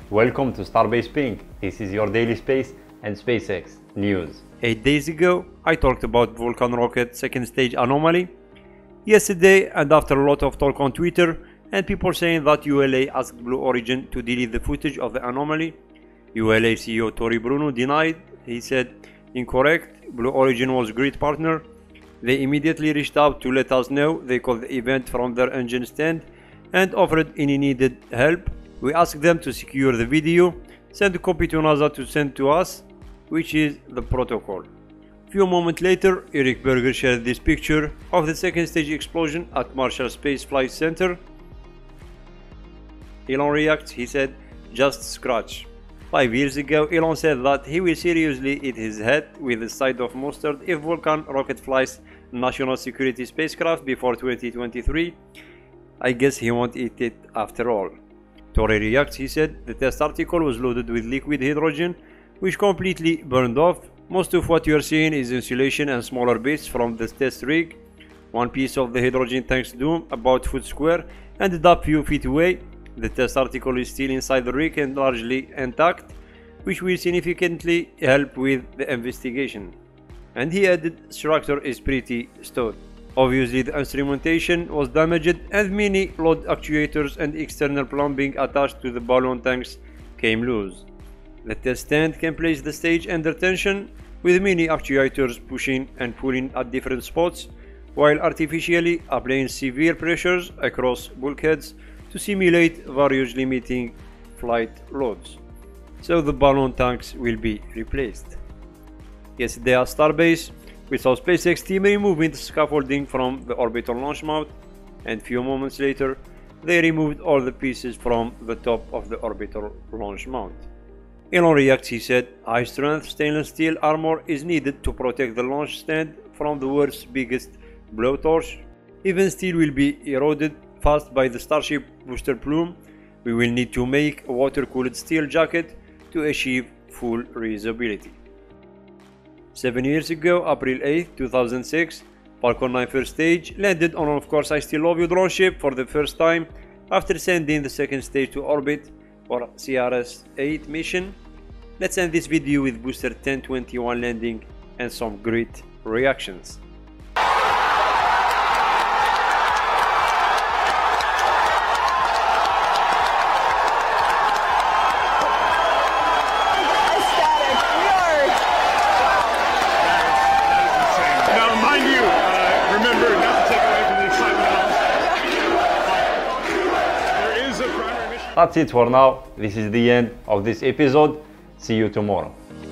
Welcome to Starbase Ping. This is your daily space and SpaceX news. 8 days ago, I talked about Vulcan rocket second stage anomaly. Yesterday, and after a lot of talk on Twitter and people saying that ULA asked Blue Origin to delete the footage of the anomaly, ULA CEO Tory Bruno denied. He said, "Incorrect, Blue Origin was a great partner. They immediately reached out to let us know. They called the event from their engine stand and offered any needed help. We asked them to secure the video, send a copy to NASA to send to us, which is the protocol." Few moments later, Berger shared this picture of the second stage explosion at Marshall Space Flight Center. Elon Reacts, he said, "Just scratch." 5 years ago, Elon said that he will seriously eat his head with a side of mustard if Vulcan rocket flies national security spacecraft before 2023. I guess he won't eat it after all. Tory Reacts, he said, the test article was loaded with liquid hydrogen, which completely burned off. Most of what you are seeing is insulation and smaller bits from the test rig. One piece of the hydrogen tank's dome, about foot square, ended up few feet away. The test article is still inside the rig and largely intact, which will significantly help with the investigation. And he added, structure is pretty stout. Obviously the instrumentation was damaged and many load actuators and external plumbing attached to the balloon tanks came loose. The test stand can place the stage under tension with many actuators pushing and pulling at different spots while artificially applying severe pressures across bulkheads to simulate various limiting flight loads. So the balloon tanks will be replaced. Yesterday at Starbase, we saw SpaceX team removing the scaffolding from the orbital launch mount, and few moments later, they removed all the pieces from the top of the orbital launch mount. Elon Reacts, he said, high-strength stainless steel armor is needed to protect the launch stand from the world's biggest blowtorch. Even steel will be eroded fast by the Starship booster plume. We will need to make a water-cooled steel jacket to achieve full reusability. 7 years ago, April 8, 2006, Falcon 9 first stage landed on Of Course I Still Love You drone ship for the first time after sending the second stage to orbit for CRS-8 mission. Let's end this video with booster 1021 landing and some great reactions. That's it for now. This is the end of this episode. See you tomorrow.